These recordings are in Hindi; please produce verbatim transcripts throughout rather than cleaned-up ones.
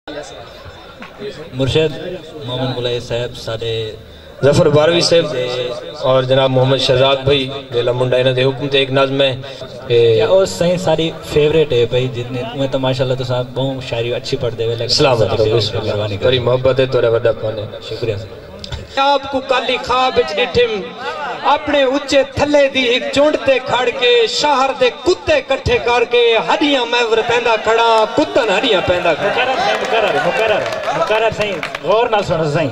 मुर्शद मोहम्मद मुलाई साहब साडे जफर बारवी साहब और जनाब मोहम्मद शहजाद भाई गेला मुंडा इन्हां दे हुक्म ते एक नज़्म है ओ सही सारी फेवरेट है भाई जितने मैं तो माशाल्लाह तो साहब बहुत शायरी अच्छी पढ़ते हुए लगे। सलामत रहो, मेहरबानी करी मोहब्बत है तोरे वड्डा पाने शुक्रिया। आपको काली ख्वाब विच डिठिम अपने उच्चे थल्ले दी एक चुंड ते खड़ के शहर दे कुत्ते इकट्ठे करके हड्डियां मैवर पैंदा खड़ा कुत्तन हड्डियां पैंदा खड़ा। मुकर्रर मुकर्रर मुकर्रर सही गौर नाल सुनो सही।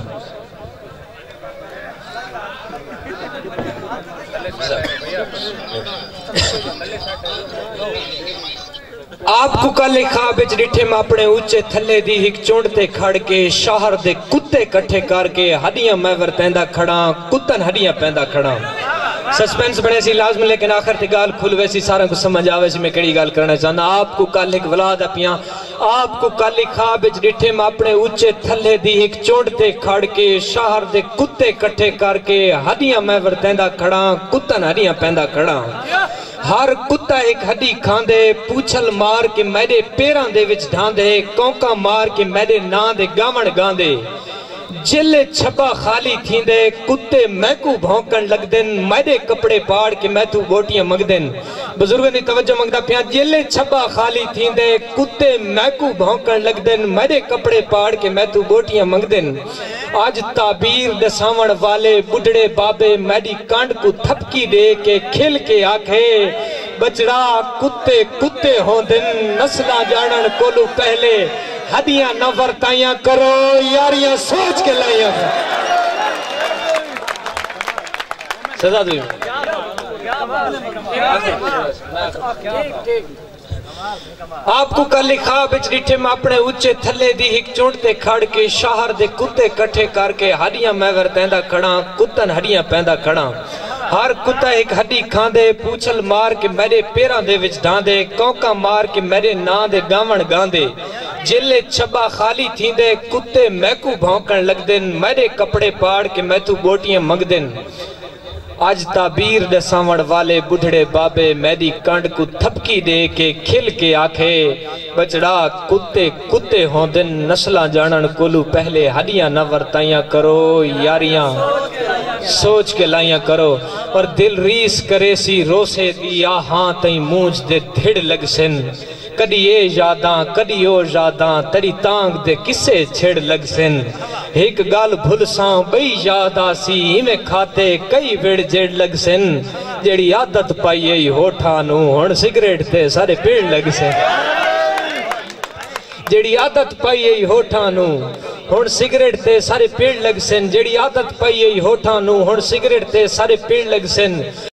आपको काले ख्वाब विच डिठिम अपने उच्चे थल्ले दी एक चुंड ते खड़ के शहर दे कुत्ते इकट्ठे करके हड्डियां मैवर पैंदा खड़ा कुत्तन हड्डियां पैंदा खड़ा। सस्पेंस बने सी लाजम लेकिन आखिर ते गाल खुल वैसी सारा कुछ समझ आवे सी मैं केड़ी गाल करना चाहना। आपको कल एक वलाद अपियां आपको काली ख्वाब विच डिठिम अपने उच्चे थल्ले दी एक चुंड ते खड़ के शहर दे कुत्ते इकट्ठे करके हड्डियां मैवर पैंदा खड़ा कुत्तन हड्डियां पैंदा खड़ा। हर कुत्ता एक हड्डी खांदे पूछल मार के मैडे पैरां दे विच ढांदे कौका मार के मैडे नां दे गावण गांदे जिले छब्बा खाली थींदे कुत्ते मैकू भौंकण लगदन मैडे कपड़े पाड़ के मैथू बोटियां मंगदन। बुजुर्गों की तवज्जो मंगदा पिया जिले छब्बा खाली थींदे कुत्ते मैकू भौंकण लगदन मैडे कपड़े पाड़ के मैथू बोटियां मंगदन। आज ताबीर दसावण वाले बुढ़ड़े बाबे मैडी कांड को थपकी दे के खिल के आखे बचड़ा कुत्ते कुत्ते होंदन नस्ला जानन कोलू पहले हड्डियां न वरताइयां करो यारियां सोच के लाइया सजा दो। आपको कल ख्वाब विच डिठिम अपने उच्चे थल्ले दी एक चुंड ते खड़ के शहर दे कुत्ते इकट्ठे करके हड्डियां मैवर पैंदा खड़ा कुत्तन हड्डियां पैंदा खड़ा। हर कुत्ता एक हड्डी खांदे पूछल मार के मेरे पैरां दे विच ढांदे कौका मार के मेरे नां दे गावण गांदे जिले छब्बा खाली थींदे कुत्ते मैकू भौंकण लगदन मेरे कपड़े पाड़ के मैथू बोटियां मंगदन। आज ताबीर दसावण वाले बुढ़ड़े बाबे मैदी कंड को थपकी दे के खिल के आखे बचड़ा कुत्ते कुत्ते होंदन नस्ला जानन कोलू पहले हड्डियां न वरताइयां करो यारियां सोच के लाइया करो। और दिल रीस करे सी रोसे दी आहां तई मूंज दे धिड़ लग सिन कदी ये यादां कदी ओ यादां तड़ी तांग दे किस्से छेड़ लग सिन। एक गाल भुल सां बई याद आसी इवें खाते कई विड़ जेड़ लग सिन जेड़ी आदत पाई आई होठा नू हुण सिगरेट ते सारे पीड़ लग सिन। जेड़ी आदत पाई आई होठा नू हुण सिगरेट ते सारे पीड़ लग सिन जेड़ी आदत पाई आई होठा नू हुण सिगरेट ते सारे पीड़ लग सिन।